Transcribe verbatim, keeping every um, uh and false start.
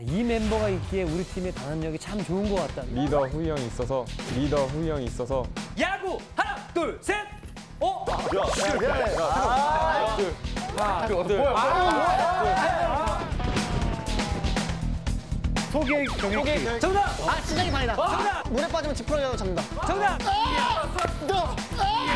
이 멤버가 있기에 우리 팀의 단합력이 참 좋은 것 같다. 리더 후이 형이 있어서 리더 후이 형이 있어서 야구 하나 둘 셋. 어? 야, 미안해. 하나, 둘, 하나, 둘. 소개 경기. 정답. 아, 시작이 반이다. 정답. 물에 빠지면 지푸라기라도 잡는다. 정답. 너!